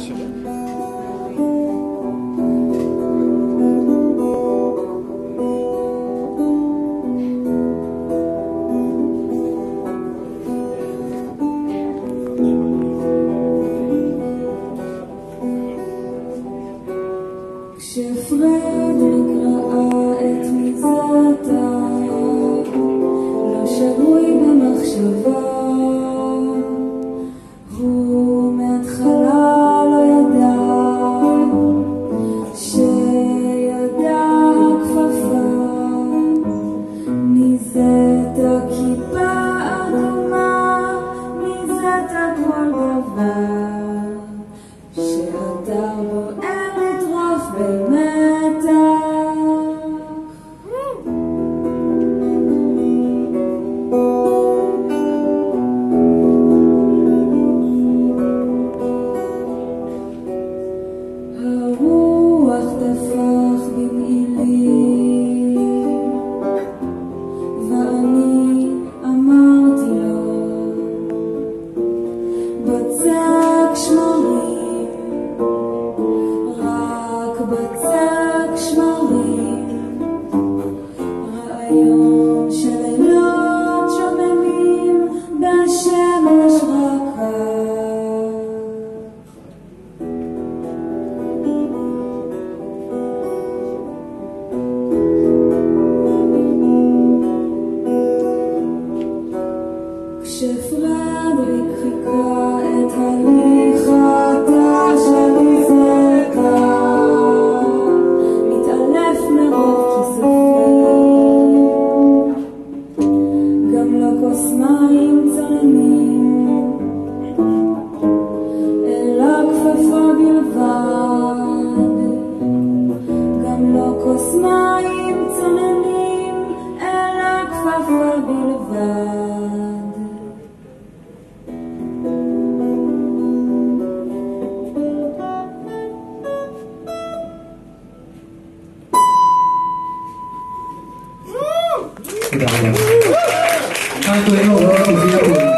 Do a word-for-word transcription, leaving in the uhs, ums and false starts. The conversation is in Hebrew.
השיר. כשפרדריק ראה את מזרתה, לא שרוי במחשבה, הוא מההתחלה לא ידע שידה הכפפה מזאת הכיפה אדומה, מזאת הכל דבר שעדר בו אל לטרוף במתח. הרוח טפח במעילי ואני אמרתי לו בצק שמרים, רק בצק שמרים, רעיון של לילות שוממים בשמש רכה. כשפרדריק חיכה את הליכתה של מזרתה, מתעלף מרוב כיסופים, גם לא כוס מים צוננים, אלא כפפה בלבד, גם לא כוס מים צוננים, אלא כפפה בלבד. תודה רבה.